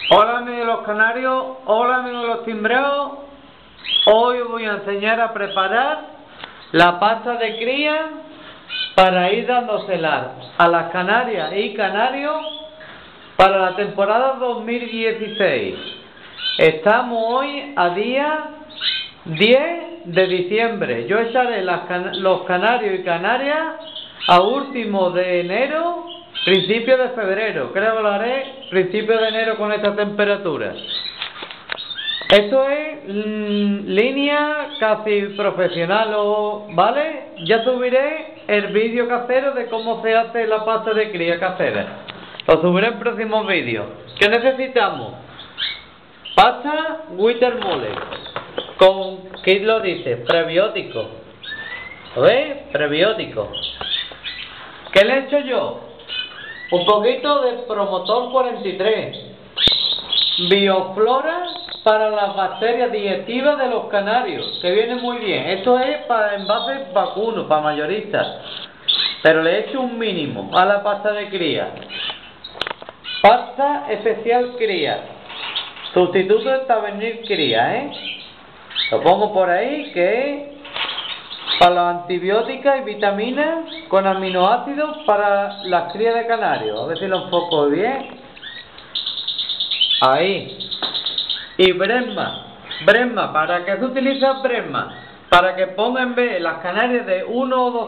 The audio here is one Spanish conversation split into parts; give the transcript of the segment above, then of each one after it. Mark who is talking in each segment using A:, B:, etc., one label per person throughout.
A: Hola amigos de los canarios, hola amigos de los timbreos. Hoy os voy a enseñar a preparar la pasta de cría para ir dándosela a las canarias y canarios para la temporada 2016. Estamos hoy a día 10 de diciembre. Yo echaré los canarios y canarias a último de enero, principio de febrero. Creo que lo haré principio de enero con esta temperatura. Esto es línea casi profesional, ¿vale? Ya subiré el vídeo casero de cómo se hace la pasta de cría casera. Lo subiré en próximos vídeos. ¿Qué necesitamos? Pasta Wittermühle con, ¿qué lo dice? Prebiótico. ¿Lo veis? Prebiótico. ¿Qué le he hecho yo? Un poquito de Promotor 43. Bioflora para las bacterias digestivas de los canarios, que viene muy bien. Esto es para envases vacunos, para mayoristas. Pero le he hecho un mínimo a la pasta de cría. Pasta especial cría. Sustituto del Tavernier cría, Lo pongo por ahí, que es para las antibióticas y vitaminas con aminoácidos para las crías de canarios. A ver si lo enfoco bien. Ahí. Y Bresma. Bresma, ¿para qué se utiliza Bresma? Para que ponga en vez las canarias de uno o dos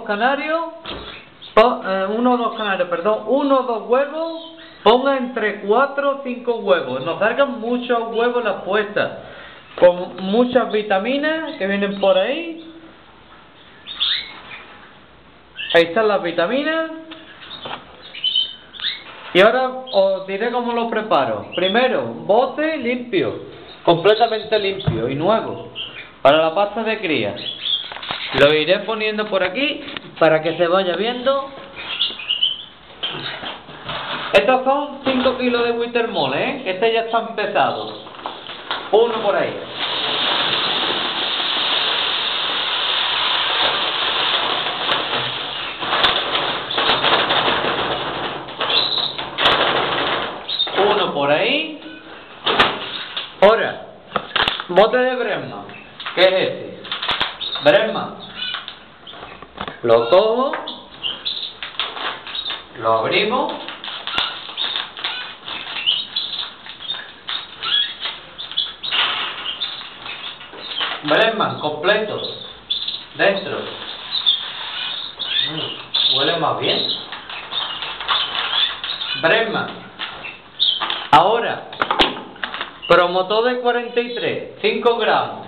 A: huevos, ponga entre 4 o 5 huevos. Nos salgan muchos huevos las puestas, con muchas vitaminas que vienen por ahí. Ahí están las vitaminas. Y ahora os diré cómo lo preparo. Primero, bote limpio, completamente limpio y nuevo, para la pasta de cría. Lo iré poniendo por aquí para que se vaya viendo. Estos son 5 kilos de Wittermühle, Este ya están pesados. Uno por ahí. Uno por ahí. Ahora, bote de Bresma. ¿Qué es este? Bresma. Lo cojo. Lo abrimos. Bresma completo. Dentro. Huele más bien. Bresma. Ahora, Promotor de 43, 5 gramos.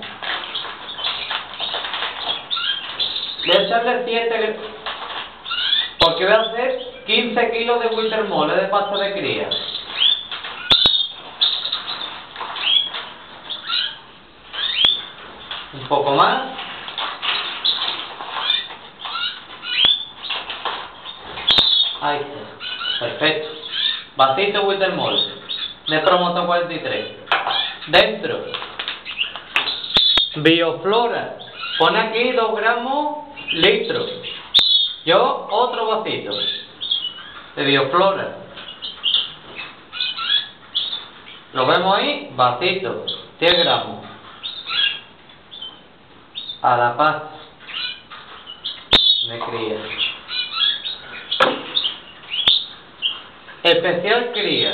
A: Voy a echarle 7, porque voy a hacer 15 kilos de Wittermühle de pasta de cría. Un poco más. Ahí está. Perfecto. Vasito Wittermühle de Promotor 43. Dentro. Bioflora. Pone aquí 2 gramos litro. Yo otro vasito de Bioflora. Lo vemos ahí. Vasito. 10 gramos. A la pasta de cría. Especial cría.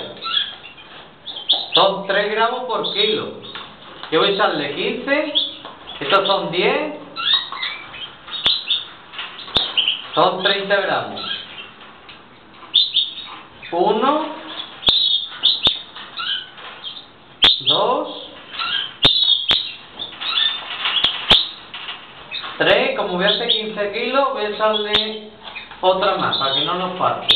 A: Son 3 gramos por kilo. Yo voy a echarle 15. Estos son 10. Son 30 gramos. 1, 2, 3. Como voy a hacer 15 kilos, voy a echarle otra más para que no nos falte.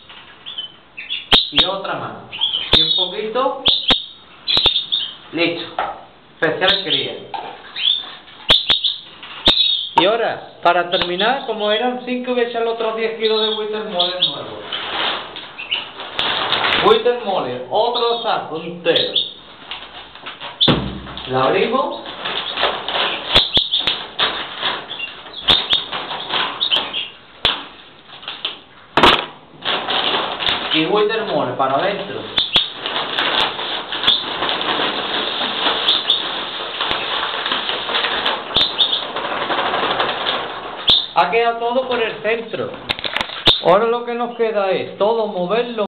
A: Y otra más. Y un poquito. Listo. Especial cría. Y ahora, para terminar, como eran 5, voy a echarle otros 10 kilos de Wittermühle nuevo. Wittermühle, otro saco entero. La abrimos. Y Wittermühle para adentro. Ha quedado todo por el centro. Ahora lo que nos queda es todo moverlo